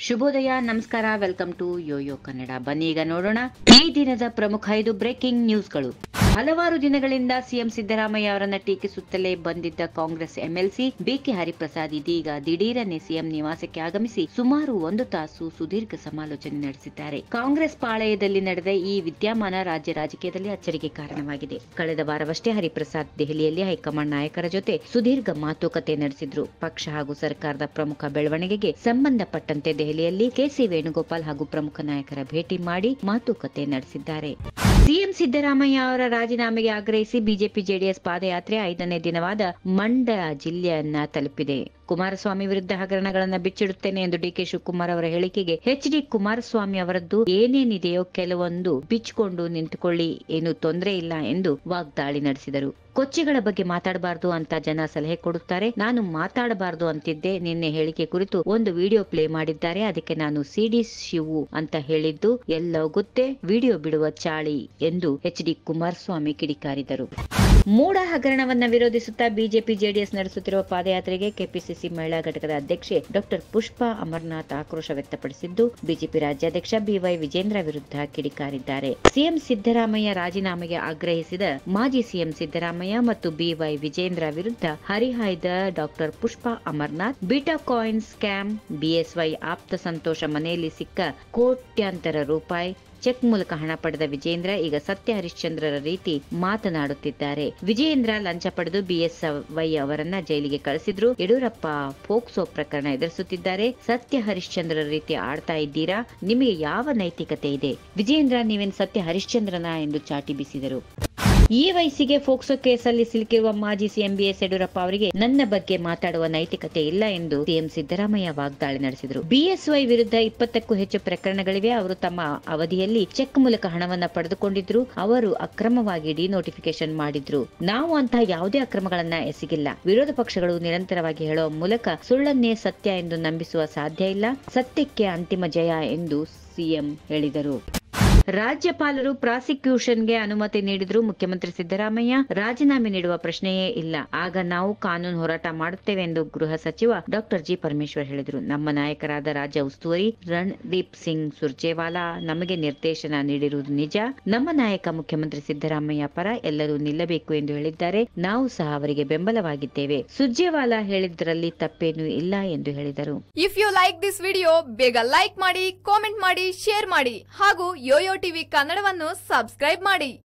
ಶುಭೋದಯ, ನಮಸ್ಕಾರ, welcome to Yoyo Kannada. ಬನ್ನಿ ಈಗ ನೋಡೋಣ ಈ ದಿನದ ಪ್ರಮುಖ 5 ಬ್ರೇಕಿಂಗ್ ನ್ಯೂಸ್ಗಳು. ಹಲವಾರು ದಿನಗಳಿಂದ ಸಿಎಂ ಸಿದ್ದರಾಮಯ್ಯ ಅವರನ್ನ ಟೀಕಿಸುತ್ತಲೇ ಬಂದಿದ್ದ ಕಾಂಗ್ರೆಸ್ ಎಂಎಲ್ಸಿ ಬಿಕೆ ಹರಿಪ್ರಸಾದ್ ಇದೀಗ ದಿಢೀರನೆ ಸಿಎಂ ನಿವಾಸಕ್ಕೆ ಆಗಮಿಸಿ ಸುಮಾರು 1 ತಾಸು ಸುದೀರ್ಘ ಸಮಾಲೋಚನೆ ನಡೆಸಿದ್ದಾರೆ. ಕಾಂಗ್ರೆಸ್ ಪಾಳೆಯದಲ್ಲಿ ನಡೆದ ಈ ವಿದ್ಯಮಾನ ರಾಜ್ಯ ರಾಜಕೀಯದಲ್ಲಿ ಅಚ್ಚರಿಗೆ ಕಾರಣವಾಗಿದೆ. ಕಳೆದ ವಾರವಷ್ಟೇ ಹರಿಪ್ರಸಾದ್ ದೆಹಲಿಯಲ್ಲಿ ಹೈಕಮಾಂಡ್ ನಾಯಕರ ಜೊತೆ ಸುದೀರ್ಘ ಮಾತುಕತೆ ನಡೆಸಿದ್ರು. ಪಕ್ಷ ಹಾಗೂ ಸರ್ಕಾರದ ಪ್ರಮುಖ ಬೆಳವಣಿಗೆಗೆ ಸಂಬಂಧಪಟ್ಟಂತೆ ದೆಹಲಿಯಲ್ಲಿ ಕೆಸಿ ವೇಣುಗೋಪಾಲ್ ಹಾಗೂ ಪ್ರಮುಖ ನಾಯಕರ ಭೇಟಿ ಮಾಡಿ ಮಾತುಕತೆ ನಡೆಸಿದ್ದಾರೆ. ಸಿಎಂ ಸಿದ್ದರಾಮಯ್ಯ ಅವರ ರಾಜೀನಾಮೆಗೆ ಆಗ್ರಹಿಸಿ ಬಿಜೆಪಿ ಜೆಡಿಎಸ್ ಪಾದಯಾತ್ರೆ 5ನೇ ದಿನವಾದ ಮಂಡ್ಯ ಜಿಲ್ಲೆಯನ್ನ ತಲುಪಿದೆ. ಕುಮಾರಸ್ವಾಮಿ ವಿರುದ್ಧ ಹಗರಣಗಳನ್ನ ಬಿಚ್ಚಿಡುತ್ತೇನೆ ಎಂದು ಡಿಕೆ ಶಿವಕುಮಾರ್ ಅವರ ಹೇಳಿಕೆಗೆ ಎಚ್ಡಿ ಕುಮಾರಸ್ವಾಮಿ ಅವರದ್ದು ಏನೇನಿದೆಯೋ ಕೆಲವೊಂದು ಬಿಚ್ಚಿಕೊಂಡು ನಿಂತುಕೊಳ್ಳಿ, ಏನು ತೊಂದರೆ ಇಲ್ಲ ಎಂದು ವಾಗ್ದಾಳಿ ನಡೆಸಿದರು. ಕೊಚ್ಚಿಗಳ ಬಗ್ಗೆ ಮಾತಾಡಬಾರದು ಅಂತ ಜನ ಸಲಹೆ ಕೊಡುತ್ತಾರೆ, ನಾನು ಮಾತಾಡಬಾರದು ಅಂತಿದ್ದೆ. ನಿನ್ನೆ ಹೇಳಿಕೆ ಕುರಿತು ಒಂದು ವಿಡಿಯೋ ಪ್ಲೇ ಮಾಡಿದ್ದಾರೆ, ಅದಕ್ಕೆ ನಾನು ಸಿಡಿ ಶಿವು ಅಂತ ಹೇಳಿದ್ದು ಎಲ್ಲೋ ಗೊತ್ತೇ, ವಿಡಿಯೋ ಬಿಡುವ ಚಾಳಿ ಎಂದು ಎಚ್ಡಿ ಕುಮಾರಸ್ವಾಮಿ ಕಿಡಿಕಾರಿದರು. ಮೂಡ ಹಗರಣವನ್ನ ವಿರೋಧಿಸುತ್ತಾ ಬಿಜೆಪಿ ಜೆಡಿಎಸ್ ನಡೆಸುತ್ತಿರುವ ಪಾದಯಾತ್ರೆಗೆ ಕೆಪಿಸಿಸಿ ಮಹಿಳಾ ಘಟಕದ ಅಧ್ಯಕ್ಷೆ ಡಾಕ್ಟರ್ ಪುಷ್ಪಾ ಅಮರನಾಥ್ ಆಕ್ರೋಶ ವ್ಯಕ್ತಪಡಿಸಿದ್ದು, ಬಿಜೆಪಿ ರಾಜ್ಯಾಧ್ಯಕ್ಷ ಬಿವೈ ವಿಜೇಂದ್ರ ವಿರುದ್ಧ ಕಿಡಿಕಾರಿದ್ದಾರೆ. ಸಿಎಂ ಸಿದ್ದರಾಮಯ್ಯ ರಾಜೀನಾಮೆಗೆ ಆಗ್ರಹಿಸಿದ ಮಾಜಿ ಸಿಎಂ ಸಿದ್ದರಾಮಯ್ಯ ಮತ್ತು ಬಿವೈ ವಿಜೇಂದ್ರ ವಿರುದ್ಧ ಹರಿಹಾಯ್ದ doctor Pushpa Amarnath, bitcoin scam, BSY ಆಪ್ತ ಸಂತೋಷ ಮನೆಯಲ್ಲಿ ಸಿಕ್ಕ ಕೋಟ್ಯಾಂತರ ರೂಪಾಯಿ ಚೆಕ್ ಮೂಲಕ ಹಣ ಪಡೆದ ವಿಜೇಂದ್ರ ಈಗ ಸತ್ಯ ಹರಿಶ್ಚಂದ್ರರ ರೀತಿ ಮಾತನಾಡುತ್ತಿದ್ದಾರೆ. ವಿಜೇಂದ್ರ ಲಂಚ ಪಡೆದು ಬಿಎಸ್ವೈ ಅವರನ್ನ ಜೈಲಿಗೆ ಕಳಿಸಿದ್ರು. ಯಡಿಯೂರಪ್ಪ ಪೋಕ್ಸೋ ಪ್ರಕರಣ ಎದುರಿಸುತ್ತಿದ್ದಾರೆ. ಸತ್ಯ ಹರಿಶ್ಚಂದ್ರರ ರೀತಿ ಆಡ್ತಾ ಇದ್ದೀರಾ? ನಿಮಗೆ ಯಾವ ನೈತಿಕತೆ ಇದೆ? ವಿಜೇಂದ್ರ ನೀವೇನು ಸತ್ಯ ಹರಿಶ್ಚಂದ್ರನ ಎಂದು ಚಾಟಿ ಬೀಸಿದರು. ಈ ವಯಸ್ಸಿಗೆ ಫೋಕ್ಸೋ ಕೇಸಲ್ಲಿ ಸಿಲುಕಿರುವ ಮಾಜಿ ಸಿಎಂ ಬಿಎಸ್ ಯಡಿಯೂರಪ್ಪ ಅವರಿಗೆ ನನ್ನ ಬಗ್ಗೆ ಮಾತಾಡುವ ನೈತಿಕತೆ ಇಲ್ಲ ಎಂದು ಸಿಎಂ ಸಿದ್ದರಾಮಯ್ಯ ವಾಗ್ದಾಳಿ ನಡೆಸಿದರು. ಬಿಎಸ್ವೈ ವಿರುದ್ಧ 20ಕ್ಕೂ ಹೆಚ್ಚು ಪ್ರಕರಣಗಳಿವೆ. ಅವರು ತಮ್ಮ ಅವಧಿಯಲ್ಲಿ ಚೆಕ್ ಮೂಲಕ ಹಣವನ್ನ ಪಡೆದುಕೊಂಡಿದ್ರು. ಅವರು ಅಕ್ರಮವಾಗಿ ಡಿನೋಟಿಫಿಕೇಶನ್ ಮಾಡಿದ್ರು. ನಾವು ಅಂತಹ ಯಾವುದೇ ಅಕ್ರಮಗಳನ್ನ ಎಸಗಿಲ್ಲ. ವಿರೋಧ ಪಕ್ಷಗಳು ನಿರಂತರವಾಗಿ ಹೇಳುವ ಮೂಲಕ ಸುಳ್ಳನ್ನೇ ಸತ್ಯ ಎಂದು ನಂಬಿಸುವ ಸಾಧ್ಯ ಇಲ್ಲ. ಸತ್ಯಕ್ಕೆ ಅಂತಿಮ ಜಯ ಎಂದು ಸಿಎಂ ಹೇಳಿದರು. ರಾಜ್ಯಪಾಲರು ಪ್ರಾಸಿಕ್ಯೂಷನ್ಗೆ ಅನುಮತಿ ನೀಡಿದ್ರು. ಮುಖ್ಯಮಂತ್ರಿ ಸಿದ್ದರಾಮಯ್ಯ ರಾಜೀನಾಮೆ ನೀಡುವ ಪ್ರಶ್ನೆಯೇ ಇಲ್ಲ, ಆಗ ನಾವು ಕಾನೂನು ಹೋರಾಟ ಮಾಡುತ್ತೇವೆ ಎಂದು ಗೃಹ ಸಚಿವ ಡಾಕ್ಟರ್ ಜಿ ಪರಮೇಶ್ವರ್ ಹೇಳಿದರು. ನಮ್ಮ ನಾಯಕರಾದ ರಾಜ್ಯ ಉಸ್ತುವಾರಿ ರಣದೀಪ್ ಸಿಂಗ್ ಸುರ್ಜೇವಾಲಾ ನಮಗೆ ನಿರ್ದೇಶನ ನೀಡಿರುವುದು ನಿಜ. ನಮ್ಮ ನಾಯಕ ಮುಖ್ಯಮಂತ್ರಿ ಸಿದ್ದರಾಮಯ್ಯ ಪರ ಎಲ್ಲರೂ ನಿಲ್ಲಬೇಕು ಎಂದು ಹೇಳಿದ್ದಾರೆ. ನಾವು ಸಹ ಅವರಿಗೆ ಬೆಂಬಲವಾಗಿದ್ದೇವೆ. ಸುರ್ಜೇವಾಲಾ ಹೇಳಿದ್ರಲ್ಲಿ ತಪ್ಪೇನೂ ಇಲ್ಲ ಎಂದು ಹೇಳಿದರು. If you like this video, ಬೇಗ ಲೈಕ್ ಮಾಡಿ, ಕಾಮೆಂಟ್ ಮಾಡಿ, ಶೇರ್ ಮಾಡಿ ಹಾಗೂ ಯೋಯೋ ಟಿವಿ ಕನ್ನಡವನ್ನು ಸಬ್ಸ್ಕ್ರೈಬ್ ಮಾಡಿ.